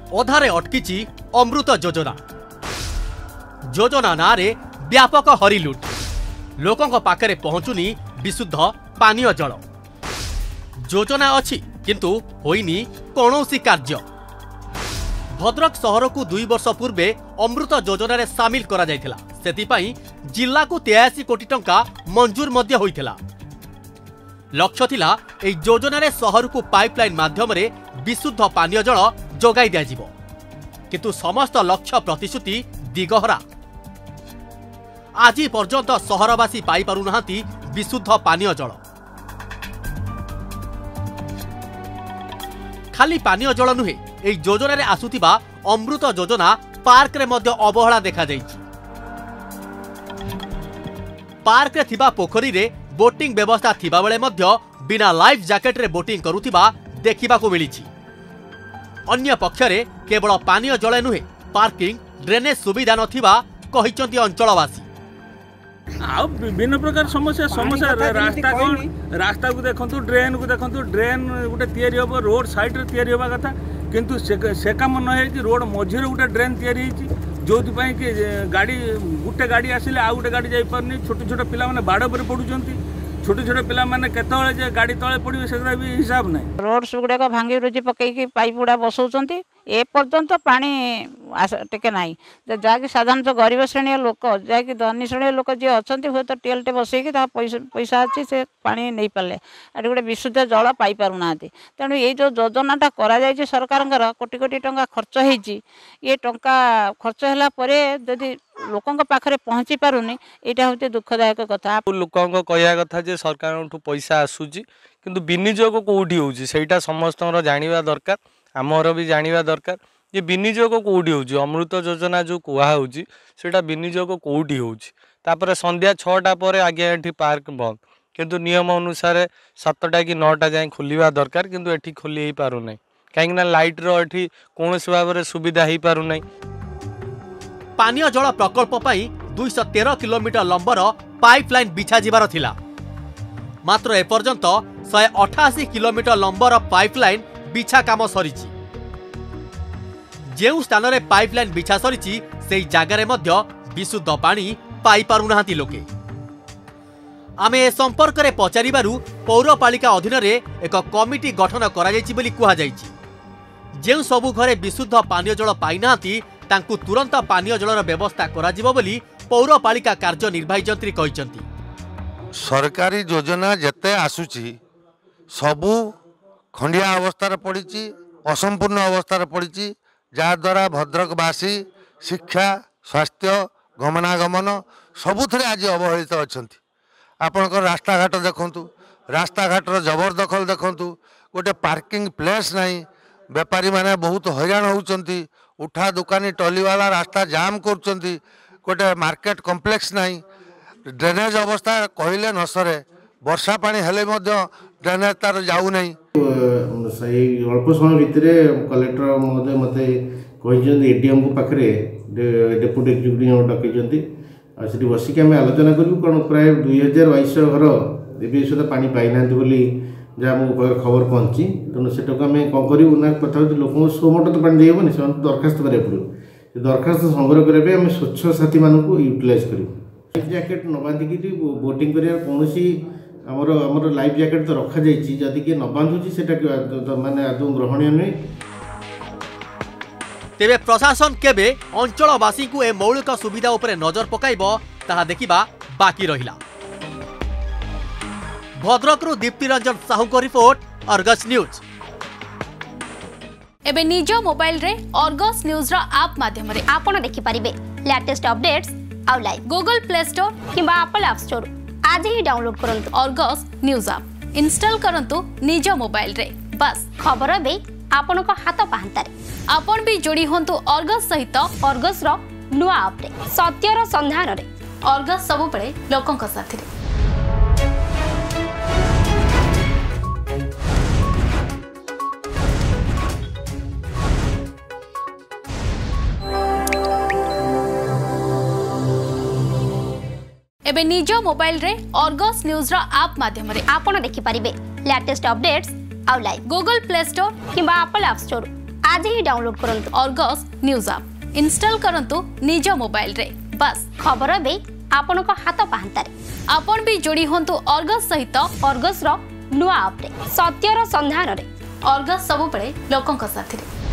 अधारे अटकी अमृत योजना। योजना नारे व्यापक हरिलुट, लोकों पाखरे पहुंचुनी विशुद्ध पानीय जल। योजना अच्छी किंतु होइनी कौनसी कार्य। भद्रक सहर को 2 वर्ष पूर्वे अमृत योजना रे सामिल करा जायथिला। सेतिपाई जिला को 83 कोटी टंका मंजूर मध्य होइथिला। लक्ष्य थिला एई योजना रे सहर को पाइपलाइन माध्यम रे विशुद्ध पानीय जल जोगाई दिया जिवो, किंतु समस्त लक्ष्य प्रतिश्रुति दिगहरा। आज पर्यंत सहरवासी पाई पारु नहांती विशुद्ध पानीय जल। खाली पानीय जल नुहे, एई योजना रे आसुथिबा अमृत योजना पार्क रे मध्य अवहेला देखा जायछि। पार्क रे थिबा पोखरी रे बोटिंग व्यवस्था थिबा बेले मध्य बिना लाइफ जैकेट रे बोटिंग करुथिबा देखिबाकू मिलिछि। अन्य पक्षरे केवल पानीय जल नुहे, पार्किंग ड्रेनेज सुविधा नथिबा कहिचंती अंचलवासी। आ विभिन्न प्रकार समस्या रास्ता कौन रास्ता को देखु, ड्रेन को देखु, ड्रेन गोटे तैयारी हम रोड साइड रे तैयारी होगा कथा, किंतु से काम न है रोड मझे गोटे ड्रेन तैयारी जो कि गाड़ी गोटे गाड़ी आसिले आ गोटे गाड़ी जापारनी। छोट छोट पिला माने बाड़ पर पड़ुचंती, छोट छोट पिला माने केतळे गाड़ी तले पड़े से भी हिसाब नहीं। रोड्स गुड़ाक भांगी रुजी पकईकि पाइप गुड़ा बसौंती, ए पर्यंत पानी टिके ना जहाँकि साधारणतः गरीब श्रेणी लोक जहाँकि धनी श्रेणी लोक जी अच्छा हुए तो टेलटे बसईकि पैसा अच्छी से पानी नहीं पारे ये गोटे विशुद्ध जल पाई पारना। तेणु ये जो योजनाटा करा सरकार कोटी कोटी टंका खर्च होती, ये टंका खर्च है जदि लोकों पाखे पहुँची पारुनी, यहाँ हूँ दुखदायक कथा। लोकों कहया कथा जे सरकार पैसा आसूची किंतु विनियोग कौटी होटा समस्त जाना दरकार, आमर भी जाना दरकार ये विनियोग कौटी हो। अमृत योजना जो कहुच्छी से विनियोग कौटी होपर संध्या 6टा पर आगे ये पार्क बंद, किंतु नियम अनुसार 7टा कि 9टा जाए खोलिया दरकार, किंतु एठी खोली ही पारु नहीं कहीं लाइट रो कौन भाव में सुविधा हो पारु नहीं। पानीय जल प्रकल्प पाई 213 किलोमीटर लंबर पाइपलाइन बिछा जिबार थिला, मात्र एपर्यंत 188 किलोमीटर लंबर पाइपलाइन बिछा काम सरीची। जेउ स्थान रे पाइपलाइन बिछा सरीची सेई जागारे मध्य विशुद्ध पानी पाई पारु नाहांती लोके। आमे ए संपर्क रे पचारिबारु पौरपालिका अधीन रे एक कमिटी गठन करा जायछि बोली कुहा जायछि। जेउ सबु घरे विशुद्ध पानीय जल पाई नाहांती तांकु तुरंत पानीय जलर व्यवस्था करा जिवो बोली पौरपालिका कार्यनिर्वाही यंत्री कहिसंती। सरकारी योजना जते आसुची सबु खंडिया अवस्था पड़ी, असंपूर्ण अवस्था पड़ी, जहाद्वारा भद्रकवासी शिक्षा स्वास्थ्य गमनागमन सबुथे आज अवहेलित अच्छा। आपणकर रास्ता घाट देखु, रास्ता घाटर जबरदखल देखु, गोटे पार्किंग प्लेस नहीं, बेपारी माने बहुत हैरान होउचंती, उठा दुकानी टलीवाला रास्ता जाम करुचंती, गोटे मार्केट कम्प्लेक्स नहीं, ड्रेनेज अवस्था कहले न सरे, वर्षा पानी हेले मध्य ड्रेनेज तार जाऊ नहीं। अल्प समय भितर कलेक्टर महोदय मत एडीएम को पाखे डेपुटी एक्जिक्यूटिव डकई से बसिक आम आलोचना करूँ, कारण प्राय 2022 घर ए सुधा पानी पाई ना जहाँ मो खबर पहुँची। तेणु से आम कौन करूँ ना कथा लोक सो मोटर तो पानी देहबनी, से दरखास्त करा पड़ो। दरखास्त संग्रह करने आम स्वच्छ साथी मानक यूटिलाइज करूँ। लाइफ जैकेट न बांधिकी बोटिंग कर कौन आमर लाइफ जैकेट तो रखा जाइए, जदि किए न बांधुची से माने आदौ ग्रहणीय नुहे। तेबे प्रशासन केबे अंचलवासी को ए मौलिक सुविधा उपरे नजर पकाइबो ताहा देखिबा बाकी रहिला। भद्रकरू दीप्ति रंजन साहू को रिपोर्ट, अर्गस न्यूज। एबे निज मोबाइल रे अर्गस न्यूज रो ऐप माध्यम रे आपण देखि परिबे लेटेस्ट अपडेट्स आउ लाइव गूगल प्ले स्टोर किंबा एप्पल ऐप स्टोर आज ही डाउनलोड करंतु। अर्गस न्यूज ऐप इंस्टॉल करंतु निज मोबाइल रे। बस खबर बे आपण को हाथ पाहंतारे। आपण भी जोड़ी होंतु अर्गस सहित अर्गस रो नुआ ऐप रे सत्यर संधान रे। अर्गस सब बळे लोकन का साथी रे। एबे निज मोबाइल रे अर्गस न्यूज रो ऐप माध्यम रे आपण देखि परिबे लेटेस्ट अपडेट्स आउ लाइव गूगल प्ले स्टोर किंबा एप्पल ऐप स्टोर आज ही डाउनलोड करंतु अर्गस न्यूज ऐप इंस्टॉल करंतु निज मोबाइल रे। बस खबर बे आपण को हाथ पाहंतारे आपण भी जोड़ी होंतु अर्गस सहित अर्गस रो नुआ ऐप रे सत्यर संधान रे अर्गस सबुबले लोकंक साथी रे।